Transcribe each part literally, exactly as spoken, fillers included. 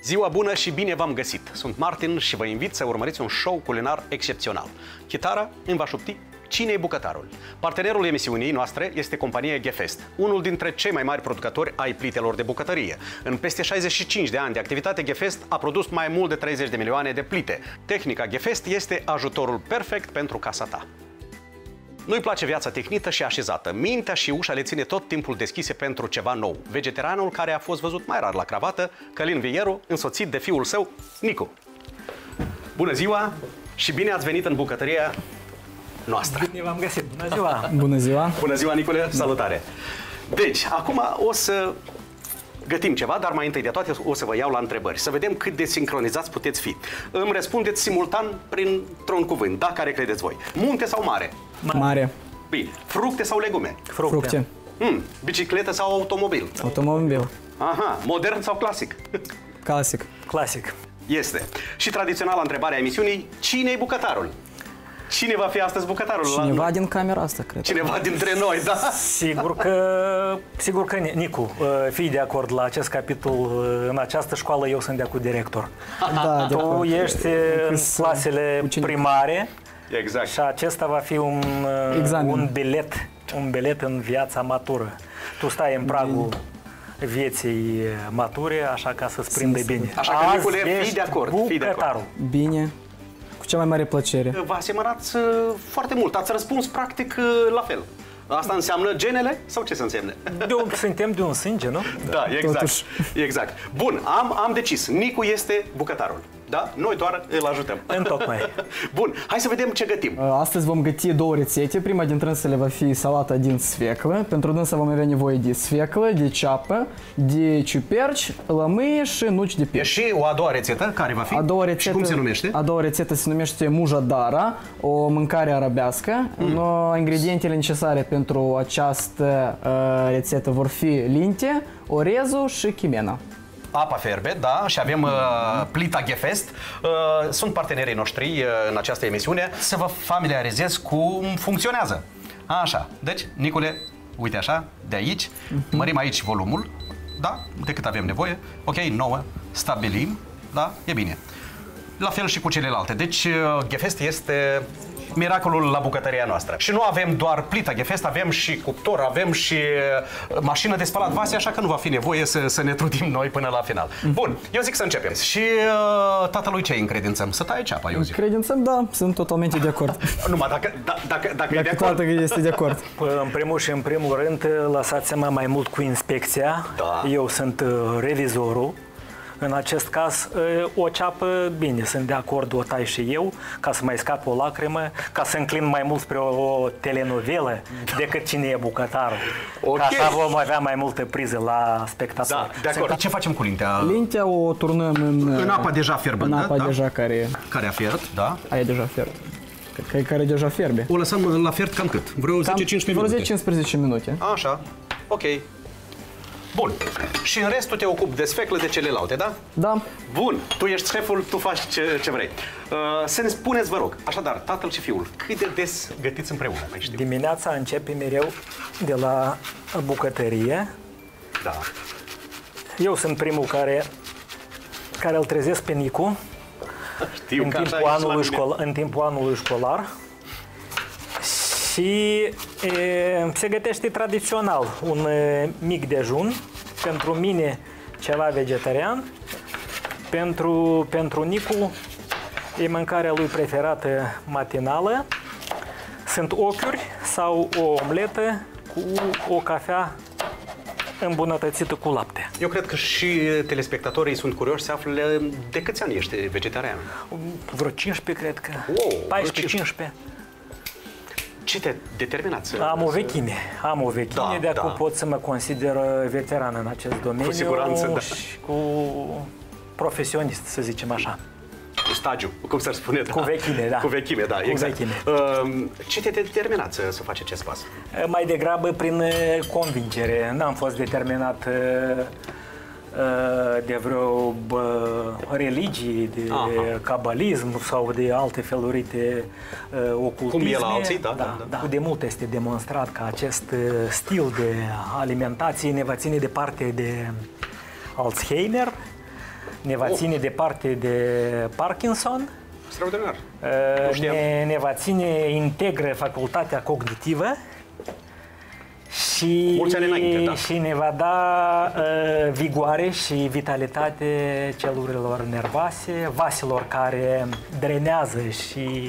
Ziua bună și bine v-am găsit! Sunt Martin și vă invit să urmăriți un show culinar excepțional. Chitara îmi va șopti cine e bucătarul. Partenerul emisiunii noastre este compania Ghefest, unul dintre cei mai mari producători ai plitelor de bucătărie. În peste șaizeci și cinci de ani de activitate, Ghefest a produs mai mult de treizeci de milioane de plite. Tehnica Ghefest este ajutorul perfect pentru casa ta. Nu-i place viața tehnită și așezată. Mintea și ușa le ține tot timpul deschise pentru ceva nou. Vegetarianul care a fost văzut mai rar la cravată, Călin Vieru, însoțit de fiul său, Nicu. Bună ziua și bine ați venit în bucătăria noastră. Bine v-am găsit. Bună ziua! Bună ziua! Bună ziua, Nicule! Salutare! Deci, acum o să gătim ceva, dar mai întâi de toate o să vă iau la întrebări. Să vedem cât de sincronizați puteți fi. Îmi răspundeți simultan printr-un cuvânt, da? Care credeți voi? Munte sau mare? Mare. Bine. Fructe sau legume? Fructe. Fructe. Hmm. Bicicletă sau automobil? Automobil. Aha. Modern sau clasic? Clasic. Clasic. Este. Și tradiționala întrebare a emisiunii, cine e bucătarul? Cine va fi astăzi bucătarul? Cineva la... din camera asta, cred. Cineva dintre noi, da? Sigur că, sigur că Nicu, fii de acord la acest capitol. În această școală eu sunt de cu director. Da, de Tu acord. ești în clasele ucenic. primare. Exact. Și acesta va fi un, un bilet, un bilet în viața matură. Tu stai în pragul vieții mature, așa ca să-ți prinde bine. Așa că, Nicule, fii de acord, fii de acord. bucătarul. Bine. Cu cea mai mare plăcere. Vă asemănați uh, foarte mult. Ați răspuns practic uh, la fel. Asta înseamnă genele sau ce să însemne? De un, suntem de un sânge, nu? Da, exact. Totuși. Exact. Bun, am, am decis. Nicu este bucătarul. Da? Noi doar îl ajutăm. Întocmai. Bun, hai să vedem ce gătim. Astăzi vom găti două rețete. Prima dintre ele va fi salata din sfeclă. Pentru dânsa vom avea nevoie de sfeclă, de ceapă, de ciuperci, lămâie și nuci de E pește. și o a doua rețetă, care va fi? A doua rețetă, și cum se numește? A doua rețetă se numește mujadara, o mâncare arabească. Mm. Ingredientele necesare pentru această uh, rețetă vor fi linte, orezul și chimena. Apa fierbe, da, și avem uh, plita Ghefest. Uh, sunt partenerii noștri uh, în această emisiune. Să vă familiarizez cum funcționează. Așa, deci, Nicule, uite așa, de aici, uh-huh. mărim aici volumul, da, de cât avem nevoie. Ok, nouă, stabilim, da, e bine. La fel și cu celelalte. Deci, uh, Ghefest este miracolul la bucătăria noastră. Și nu avem doar plita Ghefest, avem și cuptor, avem și mașină de spălat vase, așa că nu va fi nevoie să, să ne trudim noi până la final. Bun, eu zic să începem. Și uh, tatălui ce încredințăm? Să taie ceapa, eu zic. Credințăm, da, sunt totalmente de acord. Numai dacă, da, dacă, dacă, e de Dacă acord. toată este de acord. În primul și în primul rând, lăsați-mă mai mult cu inspecția. Da. Eu sunt uh, revizorul. În acest caz, uh, o ceapă, bine, sunt de acord, o tai și eu, ca să mai scap o lacrimă, ca să înclin mai mult spre o, o telenovelă decât cine e bucătarul. Ok. Ca așa vom avea mai multă priză la spectator. Da, de acord. Ce facem cu lintea? Lintea o turnăm în, În apa deja fierbântă, în apa da? deja care, Care a fiert, da? aia deja fierbe. Care, care deja fierbe. O lăsăm la fiert cam cât? Vreo zece cincisprezece minute? zece cincisprezece minute. Așa, ok. Bun. Și în rest tu te ocupi de sfeclă, de celelalte, da? Da. Bun. Tu ești șeful, tu faci ce, ce vrei. Uh, să-mi spuneți, vă rog, așadar, tatăl și fiul, cât de des gătiți împreună, mai știu? Dimineața începe mereu de la bucătărie. Da. Eu sunt primul care, care îl trezesc pe Nicu. Știu în că așa timpul, e anului la mine. școlar, în timpul anului școlar și e, se gătește tradițional un e, mic dejun, pentru mine ceva vegetarian, pentru, pentru Nicu e mâncarea lui preferată matinală, sunt ochiuri sau o omletă cu o cafea îmbunătățită cu lapte. Eu cred că și telespectatorii sunt curioși să afle de câți ani ești vegetarian. Vreo cincisprezece, cred că. Wow, paisprezece cincisprezece. Ce te determinați? să- Am o vechime, am o vechime, Da, de acum da. pot să mă consider veteran în acest domeniu. Cu siguranță, da. Și cu profesionist, să zicem așa. Cu stagiu, cum să spune. Da. Cu vechime, da. Cu vechime, da, Cu exact. vechime. Uh, ce te determinați să, să faci acest pas? Mai degrabă prin convingere. N-am fost determinat de vreo bă, religii, de Aha. cabalism sau de alte feluri de uh, ocultisme. Cum e la alții, da, da, da, da. da. De mult este demonstrat că acest uh, stil de alimentație ne va ține departe de Alzheimer. ne va ține departe de Parkinson. Extraordinar. Uh, ne, ne va ține integră facultatea cognitivă și, înainte, da. și ne va da uh, vigoare și vitalitate celurilor nervoase, vaselor care drenează și,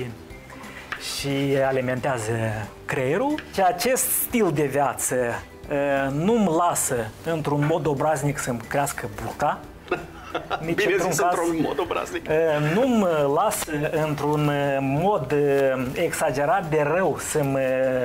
și alimentează creierul. Și acest stil de viață uh, nu-mi lasă într-un mod obraznic să-mi crească burta. Bine zis, într-un mod obraznic. Nu-mi lasă într-un mod exagerat de rău să-mi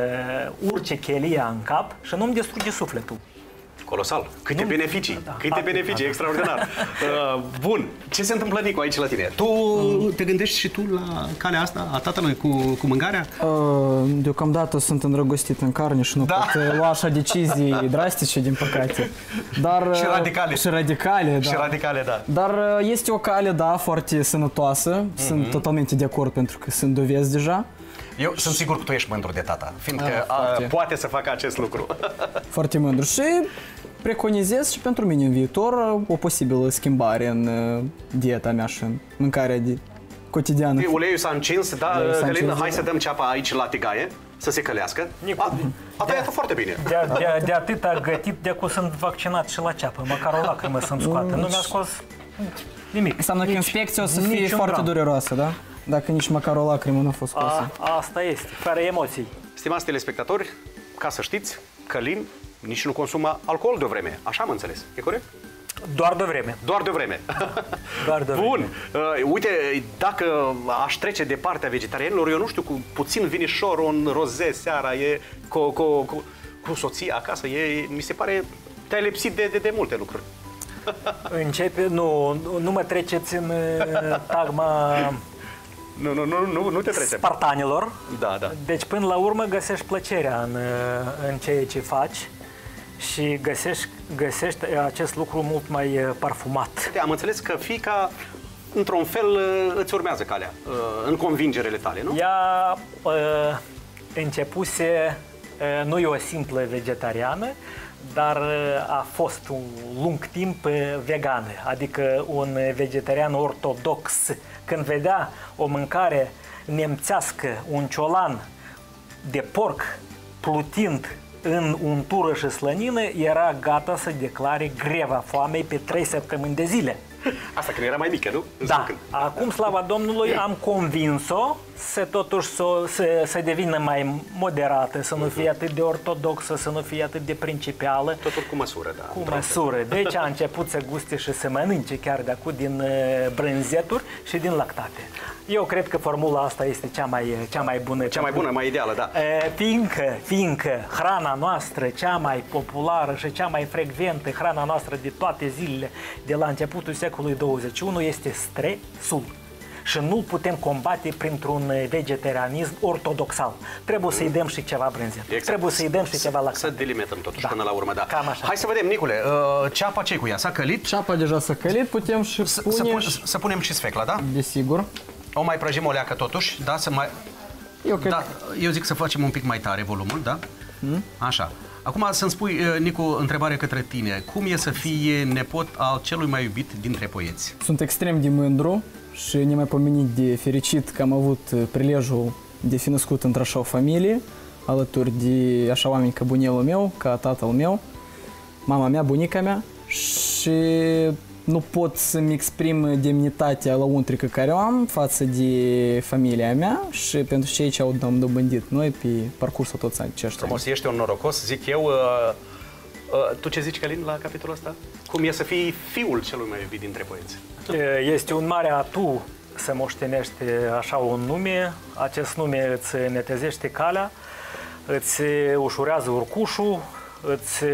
urce chelia în cap și nu-mi distruge sufletul. Colosal. Câte nu, beneficii. da, Câte atât, beneficii. atât. Extraordinar. Uh, bun. Ce se întâmplă, Nicu, aici la tine? Tu mm. te gândești și tu la calea asta a tatălui cu, cu mâncarea? Uh, deocamdată sunt îndrăgostit în carne și nu da. pot lua așa decizii drastice, din păcate. Dar, și radicale. Și radicale, da. Și radicale, da. Dar este o cale, da, foarte sănătoasă. Mm-hmm. Sunt totalmente de acord pentru că sunt dovezi deja. Eu sunt sigur că tu ești mândru de tata, fiindcă a, a, poate să facă acest lucru. Foarte mândru și preconizez și pentru mine în viitor o posibilă schimbare în dieta mea și în mâncarea de cotidiană. Uleiul s-a încins, da, Călin, hai să dăm ceapa aici la tigaie, să se călească. A, a tăiat foarte bine. De, de, de atât a gătit, de acum sunt vaccinat și la ceapă, măcar o lacrimă să-mi scoată. Nu mi-a scos nimic. Înseamnă că inspecția o să fie foarte gram. dureroasă, da? Dacă nici măcar o lacrimă nu a fost scoasă. A, asta este, fără emoții. Stimați telespectatori, ca să știți, Călin nici nu consumă alcool de o vreme. Așa am înțeles. E corect? Doar de vreme. Doar de vreme. Doar de Bun. vreme. Uh, uite, dacă aș trece de partea vegetarianilor, eu nu știu, cu puțin vinișor, un roze seara, e cu, cu, cu, cu soția acasă, e, mi se pare, te-ai lipsit de, de, de multe lucruri. Începe, nu, nu mă treceți în tagma... Nu, nu, nu, nu, nu te trecem. Spartanilor. Da, da. Deci până la urmă găsești plăcerea în, în ceea ce faci și găsești, găsești acest lucru mult mai parfumat. Am înțeles că fiica, într-un fel, îți urmează calea, în convingerele tale, nu? Ea uh, începuse, uh, nu e o simplă vegetariană, dar a fost un lung timp vegană, adică un vegetarian ortodox. Când vedea o mâncare nemțească, un ciolan de porc plutind în untură și slănină, era gata să declare greva foamei pe trei săptămâni de zile. Asta când era mai mică, nu? Da. Acum, slava Domnului, am convins-o să totuși să, să, să devină mai moderată, să nu fie atât de ortodoxă, să nu fie atât de principială. Totul cu măsură, da. Cu măsură. Deci a început să guste și să mănânce chiar de acum din brânzeturi și din lactate. Eu cred că formula asta este cea mai, cea mai bună. Cea mai bună, mai ideală, da. Fiindcă, fiindcă hrana noastră cea mai populară și cea mai frecventă, hrana noastră de toate zilele de la începutul secolului douăzeci și unu este stresul. Și nu putem combate printr-un vegetarianism ortodoxal. Trebuie să-i dăm și ceva brânzet. Exact. Trebuie să-i dăm și ceva lactate. Să delimităm totuși, da, până la urmă, da. Cam așa. Hai să vedem, Nicule, ceapa ce cu ea? S-a călit? Ceapa deja s-a călit, putem și să, pune... Să, pun, să punem și sfecla, da? Desigur. O mai prăjim o leacă totuși, da? Să mai... Eu, cred... da, eu zic să facem un pic mai tare volumul, da? Hmm? Așa. Acum să-mi spui, Nicu, întrebare către tine. Cum e să fii nepot al celui mai iubit dintre poeți? Sunt extrem de mândru și nemaipomenit de fericit că am avut prilejul de fi născut într-așa o familie, alături de așa oameni ca bunelul meu, ca tatăl meu, mama mea, bunica mea, și nu pot să-mi exprim demnitatea lăuntrică care o am față de familia mea și pentru cei ce au dobândit noi pe parcursul toți aceștia. Frumos, ești un norocos, zic eu. Uh, uh, tu ce zici, Călin, la capitolul ăsta? Cum e să fii fiul celui mai iubit dintre poeți? Este un mare atu să moștenești așa un nume. Acest nume îți netezește calea, îți ușurează urcușul, îți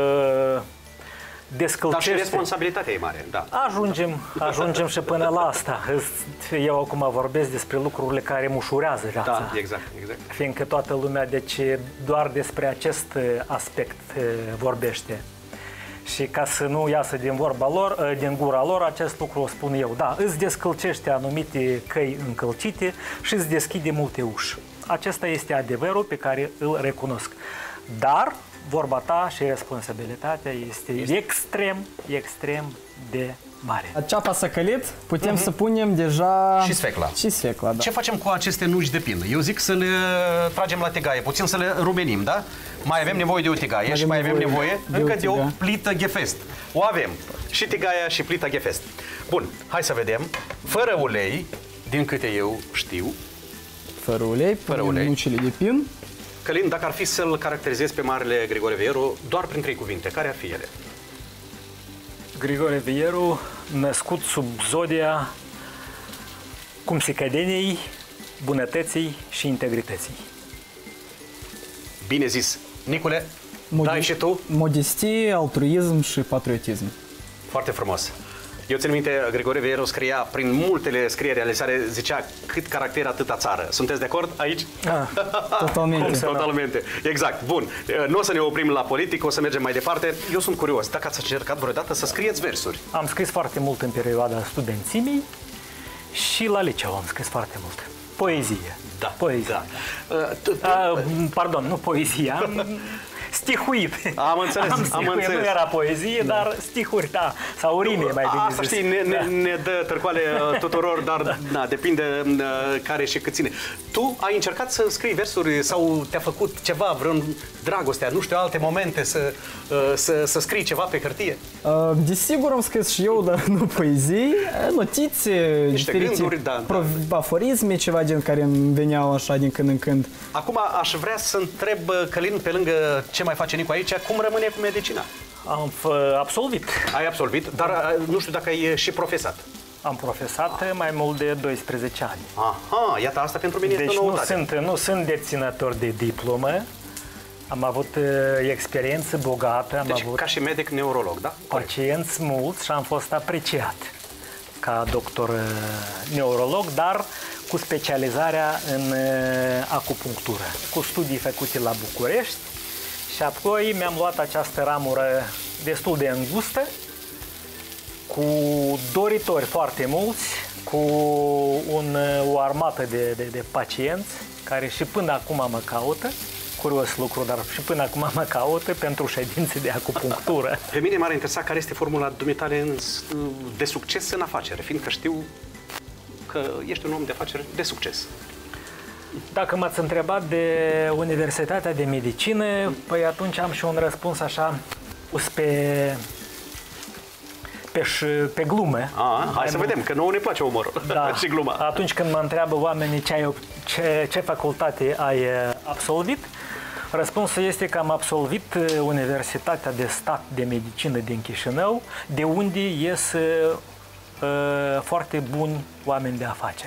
descălcește. Dar și responsabilitatea e mare, da. Ajungem, ajungem și până la asta. Eu acum vorbesc despre lucrurile care îmi ușurează viața. Da, exact, exact. Fiindcă toată lumea, deci, doar despre acest aspect vorbește. Și ca să nu iasă din vorba lor, din gura lor, acest lucru o spun eu. Da, îți descălcește anumite căi încălcite și îți deschide multe uși. Acesta este adevărul pe care îl recunosc. Dar vorba ta și responsabilitatea este, este extrem, extrem de mare. Ceapa s-a călit, putem uh-huh. să punem deja... Și sfecla. Și sfecla, da. Ce facem cu aceste nuci de pin? Eu zic să le tragem la tigaie, puțin să le rumenim, da? Mai avem nevoie de o tigaie mai și mai avem nevoie de încă de o plită Gefest. O avem. Și tigaia și plita Gefest. Bun, hai să vedem. Fără ulei, din câte eu știu. Fără ulei, fără ulei. Nucile de pin. Călin, dacă ar fi să-l caracterizezi pe marele Grigore Vieru, doar prin trei cuvinte, care ar fi ele? Grigore Vieru, născut sub zodia cumsicădeniei, bunătății și integrității. Bine zis. Nicule, Modi- dai și tu? Modestie, altruism și patriotism. Foarte frumos. Eu țin minte, Grigore Vieru scria, prin multele scrieri ale sale, zicea cât caracter atâta țară. Sunteți de acord aici? Ah, totalmente. Totalmente. Exact. Bun. Nu o să ne oprim la politic, o să mergem mai departe. Eu sunt curios, dacă ați încercat vreodată să scrieți versuri? Am scris foarte mult în perioada studențimii și la liceu am scris foarte mult. Poezie. Da. Poezie. Da. Uh, pardon, nu poezie, am stihuit. Am înțeles, am, am stihuit. înțeles. Nu era poezie, da. dar stihuri, da. Sau rime, mai bine Asta zis. știi, ne, ne, Da. ne dă târcoale tuturor, dar da. Na, depinde uh, care și cât ține. Tu ai încercat să scrii versuri sau te-a făcut ceva, vreun dragostea, nu știu, alte momente să, uh, să, să scrii ceva pe hârtie? Uh, Desigur am scris și eu, dar nu poezii, notițe, Niște diferite gânduri, da, pro- aforisme, ceva gen care îmi veneau așa din când în când. Acum aș vrea să întreb, Călin, pe lângă ce mai face Nicu aici, cum rămâne cu medicina? Am f- absolvit. Ai absolvit, dar nu știu dacă ai și profesat. Am profesat mai mult de doisprezece ani. Aha, iată, asta pentru mine Deci este o nu noutate. sunt, nu sunt deținător de diplomă. Am avut uh, experiență bogată, am Deci avut ca și medic neurolog, da? pacienți mulți și am fost apreciat ca doctor uh, neurolog, dar cu specializarea în uh, acupunctură, cu studii făcute la București și apoi mi-am luat această ramură destul de îngustă, cu doritori foarte mulți, cu un, o armată de, de, de pacienți care și până acum mă caută, curios lucru, dar și până acum mă caută pentru ședințe de acupunctură. Pe mine m-ar interesa care este formula dumitale de succes în afacere, fiindcă știu că ești un om de afaceri de succes. Dacă m-ați întrebat de Universitatea de Medicină, păi atunci am și un răspuns așa pus pe, pe, pe glumă. A, hai să vedem, că nouă ne place umorul Da. și gluma. Atunci când mă întreabă oamenii ce, ai, ce, ce facultate ai absolvit, răspunsul este că am absolvit Universitatea de Stat de Medicină din Chișinău, de unde ies uh, foarte buni oameni de afaceri.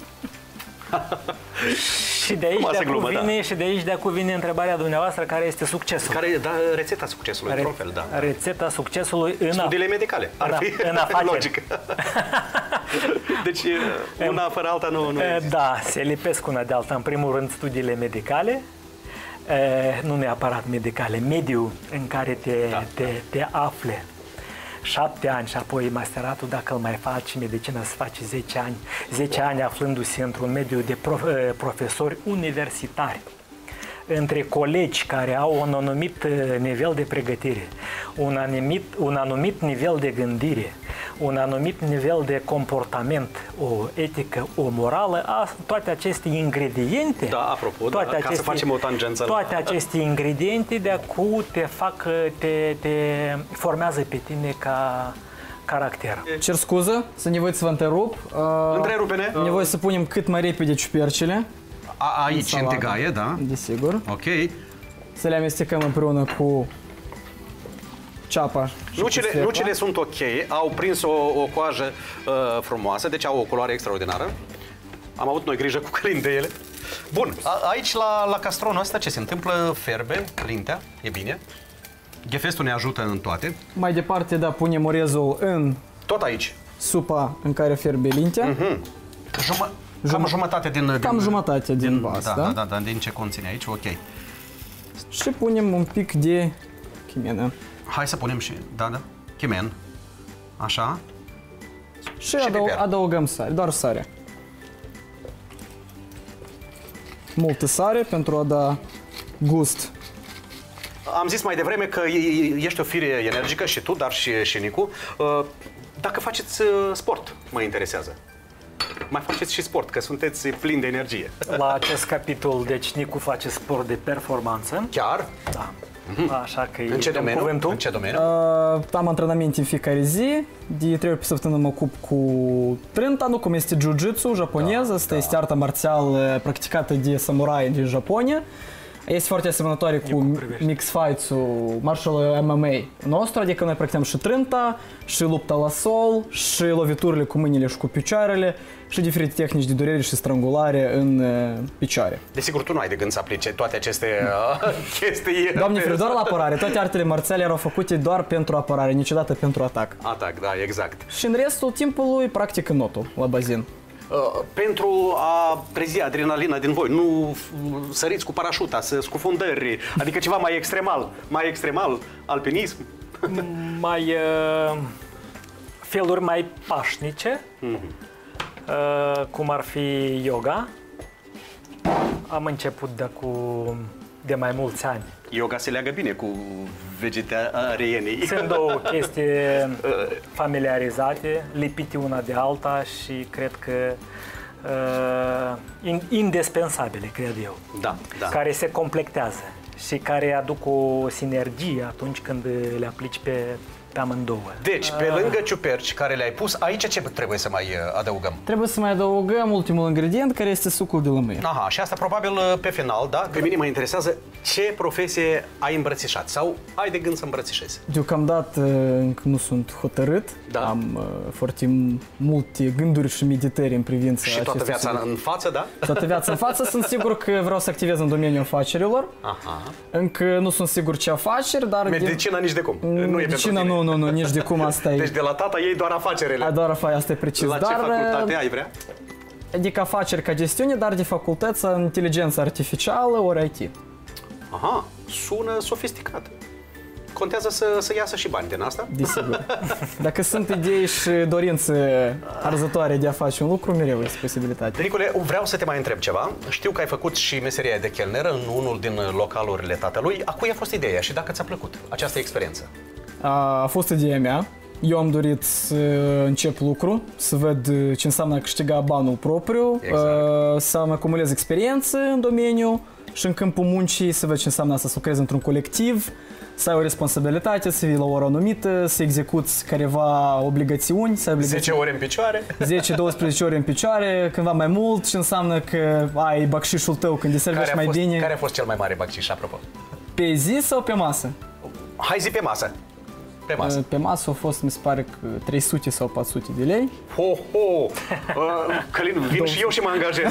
și de aici de glumă, vine, da. și de aici de vine întrebarea dumneavoastră, care este succesul? Care da rețeta succesului, Re- într-un fel, da. Rețeta succesului în, Studiile medicale, ar în, fi în afaceri. logic. Deci una fără alta nu, nu există. Da, se lipesc una de alta. În primul rând, studiile medicale, nu neapărat medicale, mediul în care te, Da. te, te afli. Șapte ani și apoi masteratul, dacă îl mai faci, medicina se face zece ani. zece ani aflându-se într-un mediu de prof, profesori universitari, între colegi care au un anumit nivel de pregătire, un anumit, un anumit nivel de gândire, un anumit nivel de comportament, o etică, o morală, a, toate aceste ingrediente, Da, apropo, toate da, ca să aceste, facem o tangență la- toate aceste ingrediente de acum te fac, te, te formează pe tine ca caracter. Cer scuză, să nevoie să vă întrerup. Uh, Întrerupe-ne. Nevoie să punem cât mai repede ciupercile. A, aici, în salată. tigaie, da. Desigur. Ok. Să le amestecăm împreună cu ceapa și cu Nucile, sfecla. nucile sunt ok, au prins o, o coajă uh, frumoasă, deci au o culoare extraordinară. Am avut noi grijă cu Călin de ele. Bun, a, aici la, la castronul ăsta ce se întâmplă? Ferbe, lintea, e bine. Gefestul ne ajută în toate. Mai departe, da, punem orezul în Tot aici. supa în care fierbe lintea. Mm-hmm. Juma, cam jumătate din... Cam din, jumătate din vas, da, da? da, da, da, din ce conține aici, ok. Și punem un pic de chimenă. Hai să punem și, da, da, chimen. Așa. Și, Și adăug, piper. adăugăm sare, doar sare. Multă sare pentru a da gust am zis mai devreme că ești o fire energică și tu, dar și, și Nicu. Dacă faceți sport, mă interesează. Mai faceți și sport, că sunteți plini de energie. La acest capitol, deci Nicu face sport de performanță. Chiar? Da. Mm-hmm. Așa că în ce domeniu? Cuvântul. În ce domeniu? Uh, am antrenamente în fiecare zi. De trei ori pe săptămână mă ocup cu trânta, nu cum este jiu-jitsu japoneză. Asta da, este da. arta marțială practicată de samurai din Japonia. Este foarte asemănătoare cu mix fights-ul martial M M A nostru, adică noi practicăm și trânta, și lupta la sol, și loviturile cu mâinile și cu picioarele, și diferite tehnici de durere și strangulare în uh, picioare. Desigur, tu nu ai de gând să aplice toate aceste uh, chestii. Doamne ferește, doar la apărare. Toate artele marțiale erau făcute doar pentru apărare, niciodată pentru atac. Atac, da, exact. Și în restul timpului practic în notul, la bazin. Uh, pentru a trezi adrenalina din voi, nu săriți cu parașuta, să scufundări, adică ceva mai extremal, mai extremal, alpinism. Mai uh, feluri mai pașnice, mm-hmm. uh, cum ar fi yoga. Am început de cu de mai mulți ani. Yoga se leagă bine cu vegetarienii. Sunt două chestii familiarizate, lipite una de alta și cred că uh, indispensabile, cred eu. Da, da. Care se completează și care aduc o sinergie atunci când le aplici pe, pe amândouă. Deci, pe lângă ciuperci care le-ai pus, aici ce trebuie să mai adăugăm? Trebuie să mai adăugăm ultimul ingredient, care este sucul de lămâie. Aha, și asta probabil pe final, da? Pe mine mă interesează ce profesie ai îmbrățișat sau ai de gând să îmbrățișezi? Deocamdată încă nu sunt hotărât. Da. Am uh, foarte multe gânduri și meditări în privința și toată viața subiect. În față, da? Toată viața în față. Sunt sigur că vreau să activez în domeniul afacerilor. Aha. Încă nu sunt sigur ce afaceri, dar... Medicina de... nici de cum. Nu e Medicina nu, nu, nu, nici de cum asta e. Deci de la tata ei doar afacerile. A, doar afacerile, asta e precis. La dar, ce facultate ai vrea? Adică afaceri ca gestiune, dar de facultăți în inteligență artificială ori I T. Aha, sună sofisticat. Contează să, să iasă și bani din asta? Desigur. Dacă sunt idei și dorințe arzătoare de a face un lucru, mereu este posibilitate. Nicule, vreau să te mai întreb ceva. Știu că ai făcut și meseria de chelner în unul din localurile tatălui. A cui a fost ideea și dacă ți-a plăcut această experiență? A, a fost ideea mea. Eu am dorit să încep lucru, să văd ce înseamnă a câștiga banul propriu, exact. Să mă acumulez experiență în domeniu și în câmpul muncii să văd ce înseamnă asta, să lucrez într-un colectiv, să ai o responsabilitate, să vii la o oră anumită, să execuți careva obligațiuni. Să ai obligațiuni. zece ore în picioare? zece douăsprezece ore în picioare, cândva mai mult, și înseamnă că ai bacșișul tău când deservești mai fost, bine. Care a fost cel mai mare bacșiș, apropo? Pe zi sau pe masă? Hai zi pe masă. Pe masă. Pe masă au fost, mi se pare, că trei sute sau patru sute de lei. Ho, ho! Uh, Călin, vin și eu și mă angajez.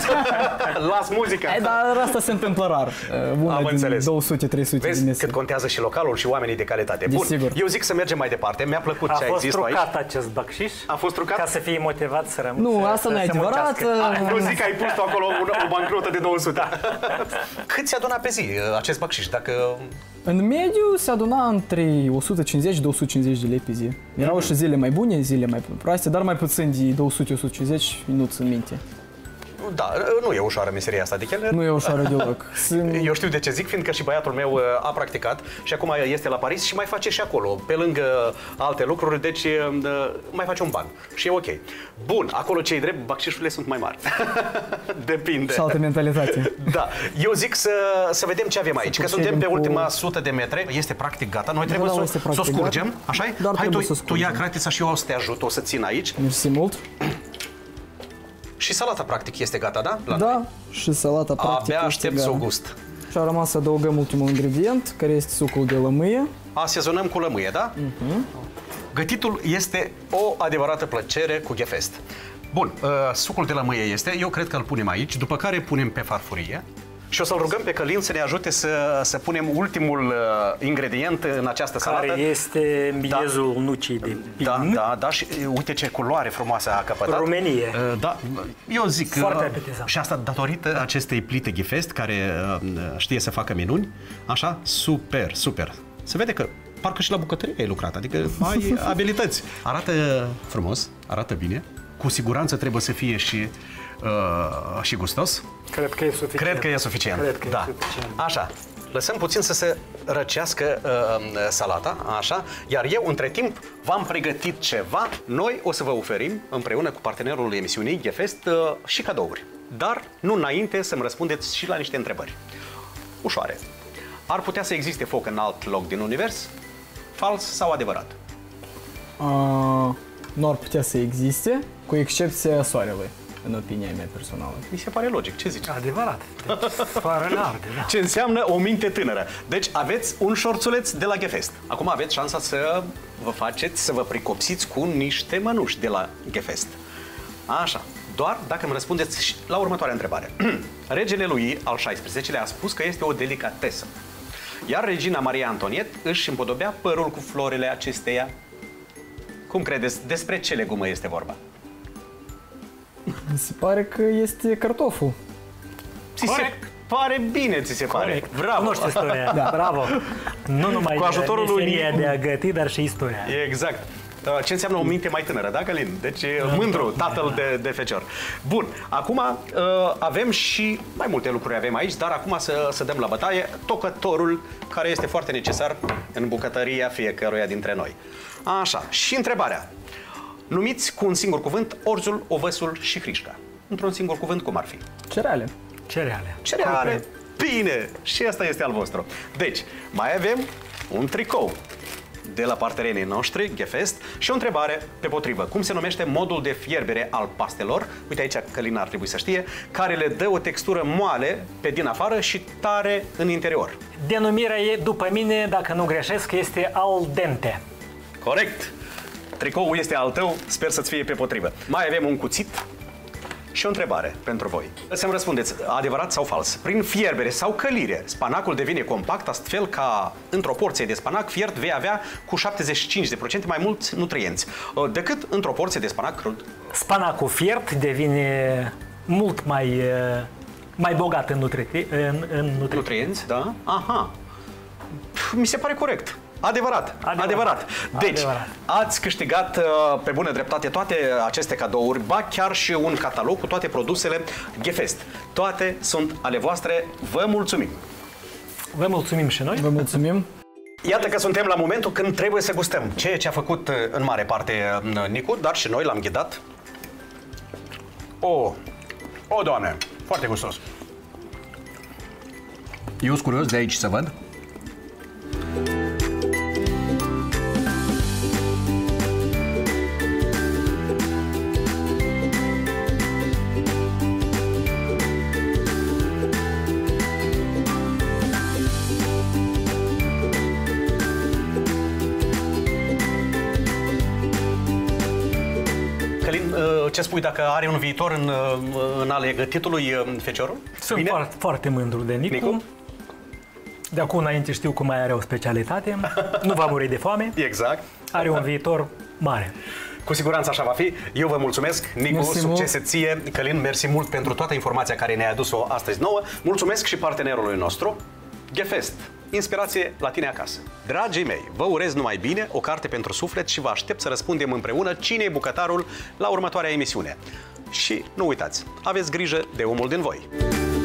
Las muzica. Ai, dar asta se întâmplă rar. Una Am din înțeles. două sute trei sute Vezi din mesele. cât contează și localul și oamenii de calitate. Bun, Desigur. eu zic să mergem mai departe. Mi-a plăcut A ce ai fost zis tu aici. trucat acest bacșiș? A fost trucat? Ca să fii motivat să rămâi. Nu, să, asta să, nu e să adevărat. muncească. Nu zic că ai pus tu acolo o, o bancnotă de două sute. Cât ți-a adunat pe zi acest bacșiș? Dacă... În mediu se aduna între o sută cincizeci și două sute cincizeci de lei pe zi. Erau și zile mai bune, zile mai proaste, dar mai puțin de două sute - o sută cincizeci, nu țin minte. Da, nu e ușoară meseria asta de chelner. Nu e ușoară deloc. Eu știu de ce zic, fiindcă și băiatul meu a practicat și acum este la Paris și mai face și acolo, pe lângă alte lucruri, deci mai face un ban. Și e ok. Bun, acolo ce-i drept, bacșișurile sunt mai mari. Depinde. Și altă mentalitate. Da. Eu zic să, să vedem ce avem aici, să că suntem pe cu... ultima sută de metri. Este practic gata. Noi trebuie da, să, să o scurgem. Așa-i? Hai, tu, tu ia cratița și eu o să te ajut, o să țin aici. Mersi mult. Și salata, practic, este gata, da? La da, noi. și salata, practic, abia aștept să o gust. Și a rămas să adăugăm ultimul ingredient, care este sucul de lămâie. Asezonăm cu lămâie, da? Uh-huh. Gătitul este o adevărată plăcere cu Gefest. Bun, uh, sucul de lămâie este, eu cred că îl punem aici, după care punem pe farfurie. Și o să-l rugăm pe Călin să ne ajute să, să punem ultimul uh, ingredient în această salată. Care este miezul da. nucii de pin. Da, da, da, și uite ce culoare frumoasă a căpătat. Rumenie. Uh, da, eu zic foarte uh, apetizant. și asta datorită acestei plite Gefest, care uh, știe să facă minuni. Așa, super, super. Se vede că parcă și la bucătărie ai lucrat, adică ai abilități. Arată frumos, arată bine. Cu siguranță trebuie să fie și Uh, și gustos. Cred că e suficient. Cred că e suficient. Cred că da. e suficient. Așa. lăsăm puțin să se răcească uh, salata, așa, iar eu, între timp, v-am pregătit ceva. Noi o să vă oferim, împreună cu partenerul emisiunii GeFest, uh, și cadouri. Dar nu înainte să-mi răspundeți și la niște întrebări ușoare. Ar putea să existe foc în alt loc din univers? Fals sau adevărat? Uh, nu ar putea să existe, cu excepția Soarelui, în opinia mea personală. Mi se pare logic. Ce zici? Adevărat. Deci, soarele arde, da. Ce înseamnă o minte tânără. Deci aveți un șorțuleț de la GeFest. Acum aveți șansa să vă faceți, să vă pricopsiți cu niște mănuși de la GeFest. Așa. Doar dacă îmi răspundeți la următoarea întrebare. Regele lui al șaisprezecelea-lea a spus că este o delicatesă. Iar regina Maria Antoniet își împodobea părul cu florile acesteia. Cum credeți? Despre ce legumă este vorba? Mi se pare că este cartoful. Ți se pare bine, ți se pare. Corect. Bravo. Nu știu istoria. Da. Bravo. Nu numai Cu ajutorul lui meseria Nicu. de a găti, dar și istoria. Exact. Ce înseamnă o minte mai tânără, da, Călin? Deci mândru, tatăl de, de fecior. Bun, acum avem și mai multe lucruri avem aici, dar acum să, să dăm la bătaie tocătorul, care este foarte necesar în bucătăria fiecăruia dintre noi. Așa, și întrebarea. Numiți cu un singur cuvânt orzul, ovăsul și hrișca. Într-un singur cuvânt, cum ar fi? Cereale. Cereale. Cereale. Bine! Și asta este al vostru. Deci, mai avem un tricou de la partenerii noștri, GeFest, și o întrebare pe potrivă. Cum se numește modul de fierbere al pastelor? Uite aici, Călin ar trebui să știe, care le dă o textură moale pe din afară și tare în interior. Denumirea e, după mine, dacă nu greșesc, este al dente. Corect! Tricoul este al tău, sper să-ți fie pe potrivă. Mai avem un cuțit și o întrebare pentru voi. Să-mi răspundeți, adevărat sau fals? Prin fierbere sau călire, spanacul devine compact, astfel ca într-o porție de spanac fiert vei avea cu șaptezeci și cinci la sută mai mulți nutrienți decât într-o porție de spanac crud. Spanacul fiert devine mult mai, mai bogat în, nutri în, în nutrienți. Nutrienți, da? Aha. Mi se pare corect. Adevărat, adevărat. adevărat. Deci, adevărat. Ați câștigat pe bună dreptate toate aceste cadouri, ba chiar și un catalog cu toate produsele GeFest. Toate sunt ale voastre. Vă mulțumim! Vă mulțumim și noi! Vă mulțumim! Iată că suntem la momentul când trebuie să gustăm. Ceea ce a făcut în mare parte Nicu, dar și noi l-am ghidat. O, o, Doamne! Foarte gustos! Eu sunt curios de aici să văd. Ce spui, dacă are un viitor în, în ale gătitului feciorul? Sunt Bine? foarte, foarte mândru de Nicu. Nicu. De acum înainte știu că mai are o specialitate. Nu va muri de foame. Exact. Are un viitor mare. Cu siguranță așa va fi. Eu vă mulțumesc, Nicu, mersi succese mult. ție. Călin, mersi mult pentru toată informația care ne-a adus-o astăzi nouă. Mulțumesc și partenerului nostru, GeFest. Inspirație la tine acasă. Dragii mei, vă urez numai bine, o carte pentru suflet și vă aștept să răspundem împreună cine e bucătarul la următoarea emisiune. Și nu uitați, aveți grijă de omul din voi.